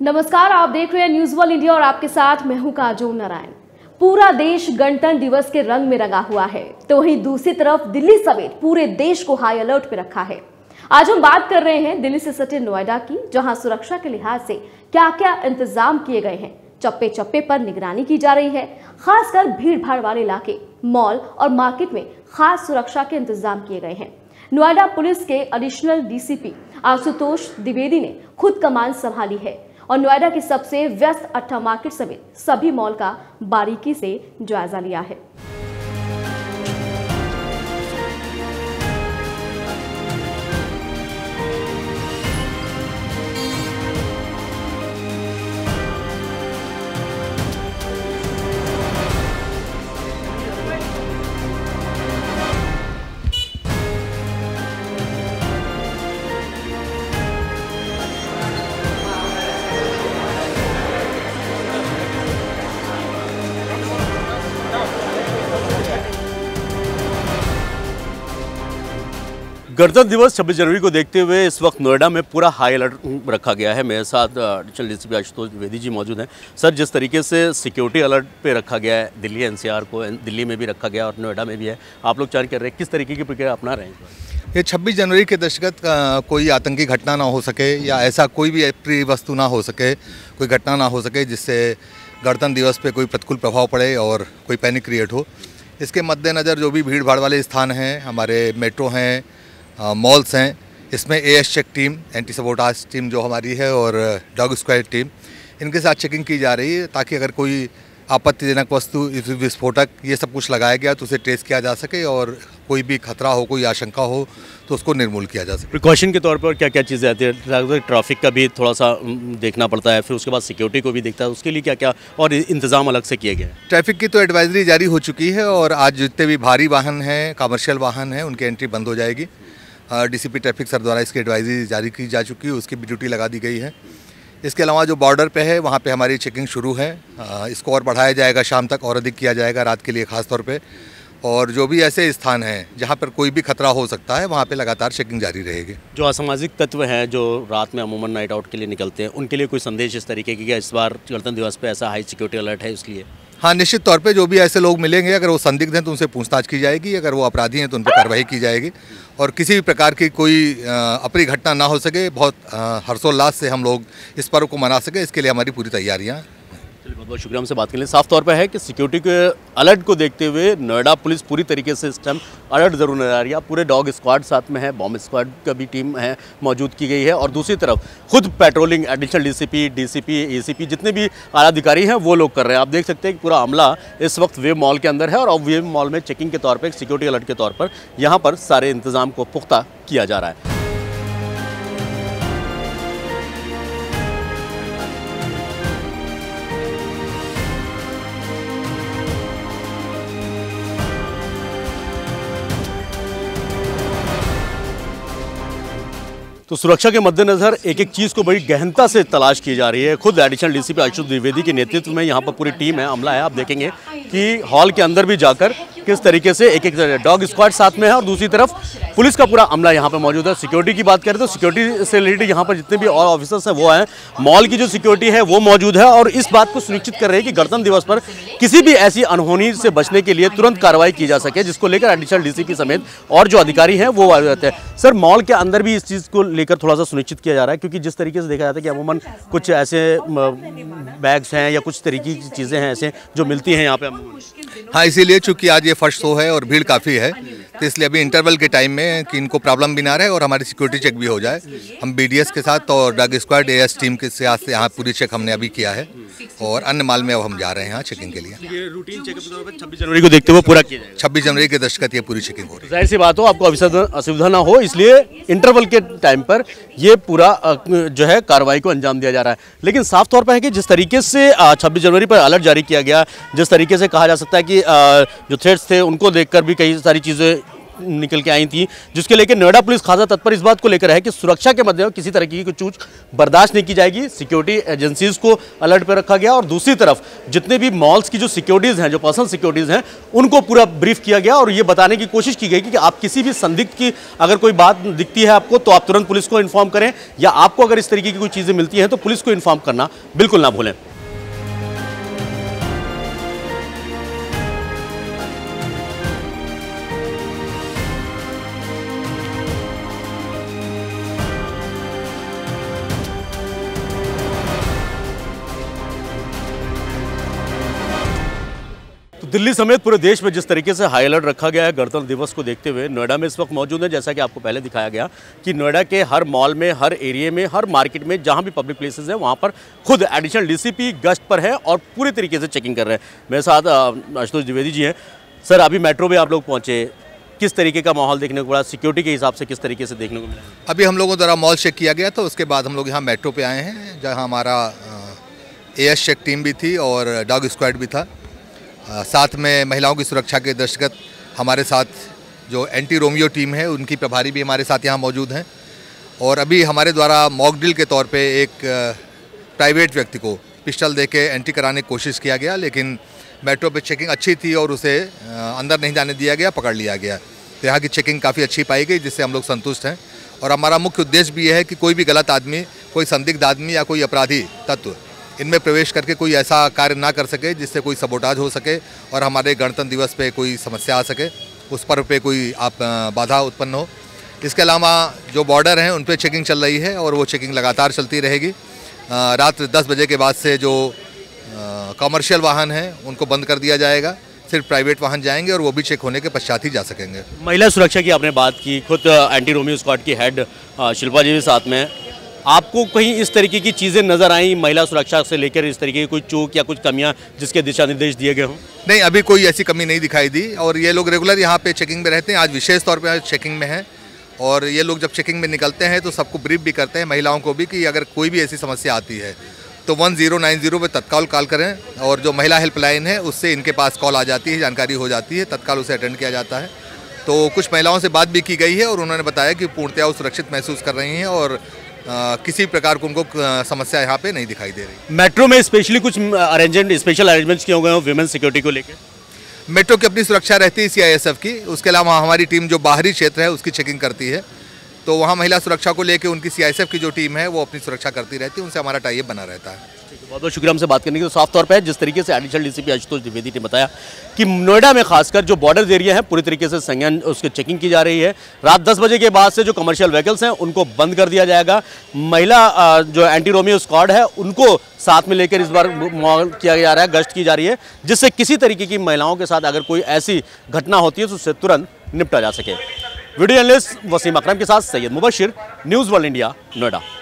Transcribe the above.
नमस्कार, आप देख रहे हैं न्यूज़ वर्ल्ड इंडिया और आपके साथ मैं हूं काजोल नारायण। पूरा देश गणतंत्र दिवस के रंग में रंगा हुआ है, तो वहीं दूसरी तरफ दिल्ली समेत पूरे देश को हाई अलर्ट पे रखा है। आज हम बात कर रहे हैं दिल्ली से सटे नोएडा की, जहां सुरक्षा के लिहाज से क्या क्या इंतजाम किए गए हैं। चप्पे चप्पे पर निगरानी की जा रही है। खासकर भीड़ भाड़ वाले इलाके, मॉल और मार्केट में खास सुरक्षा के इंतजाम किए गए हैं। नोएडा पुलिस के एडिशनल डीसीपी आशुतोष द्विवेदी ने खुद कमान संभाली है और नोएडा की सबसे व्यस्त अट्टा मार्केट समेत सभी मॉल का बारीकी से जायजा लिया है। गणतंत्र दिवस 26 जनवरी को देखते हुए इस वक्त नोएडा में पूरा हाई अलर्ट रखा गया है। मेरे साथ एडिशनल डीसीपी आशुतोष द्विवेदी जी मौजूद हैं। सर, जिस तरीके से सिक्योरिटी अलर्ट पे रखा गया है, दिल्ली एनसीआर को दिल्ली में भी रखा गया और नोएडा में भी है, आप लोग जारी कर रहे हैं, किस तरीके की प्रक्रिया अपना रहे हैं? ये 26 जनवरी के दशक कोई आतंकी घटना ना हो सके या ऐसा कोई भी अप्रिय वस्तु ना हो सके, कोई घटना ना हो सके जिससे गणतंत्र दिवस पे कोई प्रतिकूल प्रभाव पड़े और कोई पैनिक क्रिएट हो। इसके मद्देनज़र जो भी भीड़ भाड़ वाले स्थान हैं, हमारे मेट्रो हैं, मॉल्स हैं, इसमें AS check team, anti sabotage team जो हमारी है और डॉग स्क्वाड टीम, इनके साथ चेकिंग की जा रही है ताकि अगर कोई आपत्तिजनक वस्तु, विस्फोटक, ये सब कुछ लगाया गया तो उसे ट्रेस किया जा सके और कोई भी खतरा हो, कोई आशंका हो तो उसको निर्मूल किया जा सके। प्रिकॉशन के तौर पर क्या क्या चीज़ें आती है? ट्रैफिक का भी थोड़ा सा देखना पड़ता है, फिर उसके बाद सिक्योरिटी को भी देखता है, उसके लिए क्या क्या और इंतजाम अलग से किए गए? ट्रैफिक की तो एडवाइजरी जारी हो चुकी है और आज जितने भी भारी वाहन हैं, कमर्शियल वाहन हैं, उनकी एंट्री बंद हो जाएगी। डीसीपी ट्रैफिक सर द्वारा इसकी एडवाइजरी जारी की जा चुकी है, उसकी भी ड्यूटी लगा दी गई है। इसके अलावा जो बॉर्डर पे है वहाँ पे हमारी चेकिंग शुरू है। इसको और बढ़ाया जाएगा, शाम तक और अधिक किया जाएगा, रात के लिए ख़ास तौर पे। और जो भी ऐसे स्थान हैं जहाँ पर कोई भी खतरा हो सकता है, वहाँ पे लगातार चेकिंग जारी रहेगी। जो असामाजिक तत्व हैं जो रात में अमूमन नाइट आउट के लिए निकलते हैं, उनके लिए कोई संदेश इस तरीके की, इस बार गणतंत्र दिवस पे ऐसा हाई सिक्योरिटी अलर्ट है इसलिए? हाँ, निश्चित तौर पे जो भी ऐसे लोग मिलेंगे, अगर वो संदिग्ध हैं तो उनसे पूछताछ की जाएगी, अगर वो अपराधी हैं तो उन पर कार्रवाई की जाएगी और किसी भी प्रकार की कोई अप्रिय घटना ना हो सके, बहुत हर्षोल्लास से हम लोग इस पर्व को मना सके, इसके लिए हमारी पूरी तैयारियाँ। बहुत बहुत शुक्रिया हमसे बात करने। साफ तौर पर है कि सिक्योरिटी के अलर्ट को देखते हुए नोएडा पुलिस पूरी तरीके से इस टाइम अलर्ट जरूर नजर आ रही है। पूरे डॉग स्क्वाड साथ में है, बॉम्ब स्क्वाड का भी टीम है मौजूद की गई है और दूसरी तरफ खुद patrolling additional DCP, DCP, ACP जितने भी आला अधिकारी हैं वो लोग कर रहे हैं। आप देख सकते हैं कि पूरा अमला इस वक्त वेब मॉल के अंदर है और वेब मॉल में चेकिंग के तौर पर, सिक्योरिटी अलर्ट के तौर पर यहाँ पर सारे इंतजाम को पुख्ता किया जा रहा है। तो सुरक्षा के मद्देनजर एक एक चीज़ को बड़ी गहनता से तलाश की जा रही है। खुद एडिशनल डीसीपी आशुतोष द्विवेदी के नेतृत्व में यहाँ पर पूरी टीम है, अमला है। आप देखेंगे कि हॉल के अंदर भी जाकर किस तरीके से एक एक डॉग स्क्वाड साथ में है और दूसरी तरफ पुलिस का पूरा अमला यहाँ पर मौजूद है। सिक्योरिटी की बात करें तो सिक्योरिटी से रिलेटेड यहाँ पर जितने भी और ऑफिसर्स हैं वो हैं, मॉल की जो सिक्योरिटी है वो मौजूद है और इस बात को सुनिश्चित कर रहे हैं कि गणतंत्र दिवस पर किसी भी ऐसी अनहोनी से बचने के लिए तुरंत कार्रवाई की जा सके, जिसको लेकर एडिशनल डीसीपी समेत और जो अधिकारी हैं वो आ जाते हैं। सर, मॉल के अंदर भी इस चीज़ को लेकर थोड़ा सा सुनिश्चित किया जा रहा है, क्योंकि जिस तरीके से देखा जाता है कि अमूमन कुछ ऐसे बैग्स हैं या कुछ तरीके की चीज़ें हैं ऐसे जो मिलती हैं यहाँ पे। हाँ, इसीलिए चूंकि आज ये फर्स्ट शो है और भीड़ काफ़ी है, तो इसलिए अभी इंटरवल के टाइम में कि इनको प्रॉब्लम भी ना रहे और हमारी सिक्योरिटी चेक भी हो जाए, हम बीडीएस के साथ और डॉग स्क्वाड एएस टीम के साथ यहाँ पूरी चेक हमने अभी किया है और अन्य माल में अब हम जा रहे हैं यहाँ चेकिंग के लिए। ये रूटीन चेकअप के तौर पर 26 जनवरी को देखते हुए पूरा किया जाएगा। 26 जनवरी के दशक ये पूरी चेकिंग हो रही है। जाहिर सी बात हो, आपको असुविधा ना हो, इसलिए इंटरवल के टाइम पर ये पूरा जो है कार्रवाई को अंजाम दिया जा रहा है। लेकिन साफ तौर पर है कि जिस तरीके से 26 जनवरी पर अलर्ट जारी किया गया, जिस तरीके से कहा जा सकता है कि जो थ्रेट्स थे उनको देखकर भी कई सारी चीज़ें निकल के आई थी, जिसके लेकर नोएडा पुलिस खासा तत्पर इस बात को लेकर है कि सुरक्षा के मद्देनजर किसी तरह की चूक बर्दाश्त नहीं की जाएगी। सिक्योरिटी एजेंसीज को अलर्ट पर रखा गया और दूसरी तरफ जितने भी मॉल्स की जो सिक्योरिटीज़ हैं, जो पर्सनल सिक्योरिटीज़ हैं, उनको पूरा ब्रीफ किया गया और ये बताने की कोशिश की गई कि आप किसी भी संदिग्ध की अगर कोई बात दिखती है आपको तो आप तुरंत पुलिस को इन्फॉर्म करें, या आपको अगर इस तरीके की कोई चीज़ें मिलती हैं तो पुलिस को इन्फॉर्म करना बिल्कुल ना भूलें। दिल्ली समेत पूरे देश में जिस तरीके से हाई अलर्ट रखा गया है गणतंत्र दिवस को देखते हुए, नोएडा में इस वक्त मौजूद है। जैसा कि आपको पहले दिखाया गया कि नोएडा के हर मॉल में, हर एरिया में, हर मार्केट में जहां भी पब्लिक प्लेसेस हैं वहां पर खुद एडिशनल डीसीपी गश्त पर है और पूरी तरीके से चेकिंग कर रहे हैं। मेरे साथ आशुतोष द्विवेदी जी हैं। सर, अभी मेट्रो में आप लोग पहुँचे, किस तरीके का माहौल देखने को मिला? सिक्योरिटी के हिसाब से किस तरीके से देखने को मिला? अभी हम लोगों द्वारा मॉल चेक किया गया, तो उसके बाद हम लोग यहाँ मेट्रो पे आए हैं, जहाँ हमारा एएस चेक टीम भी थी और डॉग स्क्वाड भी था। साथ में महिलाओं की सुरक्षा के दृष्टिगत हमारे साथ जो एंटी रोमियो टीम है उनकी प्रभारी भी हमारे साथ यहाँ मौजूद हैं। और अभी हमारे द्वारा मॉक ड्रिल के तौर पे एक प्राइवेट व्यक्ति को पिस्टल देके एंट्री कराने की कोशिश किया गया, लेकिन मेट्रो पे चेकिंग अच्छी थी और उसे अंदर नहीं जाने दिया गया, पकड़ लिया गया। तो यहाँ की चेकिंग काफ़ी अच्छी पाई गई, जिससे हम लोग संतुष्ट हैं। और हमारा मुख्य उद्देश्य भी यह है कि कोई भी गलत आदमी, कोई संदिग्ध आदमी या कोई अपराधी तत्व इनमें प्रवेश करके कोई ऐसा कार्य ना कर सके जिससे कोई सबोटाज हो सके और हमारे गणतंत्र दिवस पे कोई समस्या आ सके, उस पर्व पे कोई बाधा उत्पन्न हो। इसके अलावा जो बॉर्डर हैं उन पे चेकिंग चल रही है और वो चेकिंग लगातार चलती रहेगी। रात 10 बजे के बाद से जो कमर्शियल वाहन हैं उनको बंद कर दिया जाएगा, सिर्फ प्राइवेट वाहन जाएंगे और वो भी चेक होने के पश्चात ही जा सकेंगे। महिला सुरक्षा की आपने बात की, खुद एंटी रोमियो स्क्वाड की हेड शिल्पा जी भी साथ में, आपको कहीं इस तरीके की चीज़ें नज़र आई महिला सुरक्षा से लेकर, इस तरीके की कोई चूक या कुछ कमियां जिसके दिशा निर्देश दिए गए हों? नहीं, अभी कोई ऐसी कमी नहीं दिखाई दी और ये लोग रेगुलर यहाँ पे चेकिंग में रहते हैं। आज विशेष तौर पे चेकिंग में हैं और ये लोग जब चेकिंग में निकलते हैं तो सबको ब्रीफ भी करते हैं, महिलाओं को भी, कि अगर कोई भी ऐसी समस्या आती है तो 1090 पे तत्काल कॉल करें और जो महिला हेल्पलाइन है उससे इनके पास कॉल आ जाती है, जानकारी हो जाती है, तत्काल उसे अटेंड किया जाता है। तो कुछ महिलाओं से बात भी की गई है और उन्होंने बताया कि पूर्णतया वो सुरक्षित महसूस कर रही हैं और किसी प्रकार को उनको समस्या यहाँ पे नहीं दिखाई दे रही। मेट्रो में स्पेशली कुछ स्पेशल अरेंजमेंट्स किए गए हैं वीमेन सिक्योरिटी को लेकर? मेट्रो की अपनी सुरक्षा रहती है सीआईएसएफ की, उसके अलावा हमारी टीम जो बाहरी क्षेत्र है उसकी चेकिंग करती है। तो वहाँ महिला सुरक्षा को लेकर उनकी सीआईएसएफ की जो टीम है वो अपनी सुरक्षा करती रहती है, उनसे हमारा टाई अप बना रहता है। बहुत बहुत शुक्रिया हमसे बात करने के लिए। साफ तौर पर जिस तरीके से एडिशनल डीसीपी आशुतोष द्विवेदी ने बताया कि नोएडा में खासकर जो बॉर्डर एरिया है पूरी तरीके से संज्ञान उसकी चेकिंग की जा रही है। रात 10 बजे के बाद से जो कमर्शियल व्हीकल्स हैं उनको बंद कर दिया जाएगा। महिला जो एंटी रोमियो स्क्वाड है उनको साथ में लेकर इस बार किया जा रहा है, गश्त की जा रही है, जिससे किसी तरीके की महिलाओं के साथ अगर कोई ऐसी घटना होती है तो उससे तुरंत निपटा जा सके। वीडियो जर्नलिस्ट वसीम अकरम के साथ Syed Mubashir, news world India, Noida.